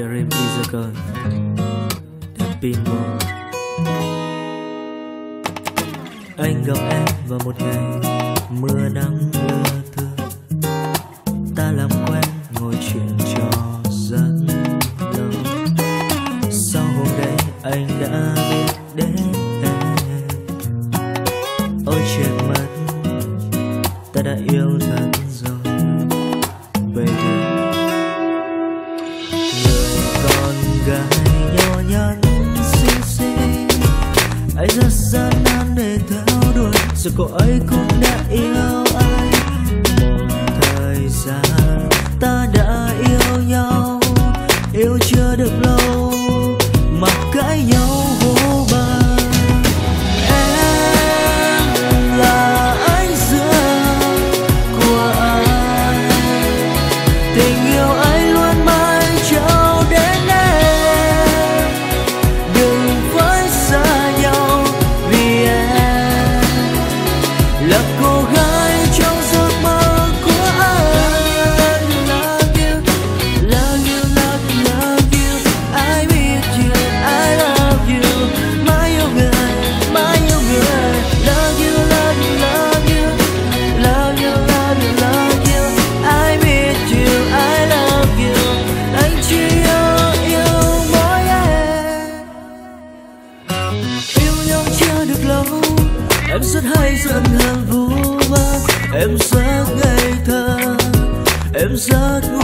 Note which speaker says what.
Speaker 1: dream is a girl. The pinball. Anh gặp em vào một ngày mưa nắng lưa thưa. Ta làm quen ngồi chuyện trò rất lâu. Sau hôm đấy anh đã biết đến em. Ôi chuyện mất, ta đã yêu thật rồi, baby. Người con gái nhỏ nhắn xinh xinh, anh rất gian nan để theo đuổi, rồi cô ấy cũng đã yêu anh. Thời gian ta đã yêu nhau, yêu chưa được lâu mà cãi nhau vô bờ. Em là ánh dương của anh, tình yêu anh luôn mãi trao đến em. Đừng phải xa nhau vì em là cô gái trong giấc mơ của anh. Love you, love you, love you, love you. I miss you, I love you. Mãi yêu người, mãi yêu người. Love you, love you, love you, love you, love you, love you. I miss you, I love you. Anh chỉ yêu mỗi em. Yêu nhau chưa được lâu, em rất hay giận hờn vu vơ. Em rất ngây thơ, em rất ngu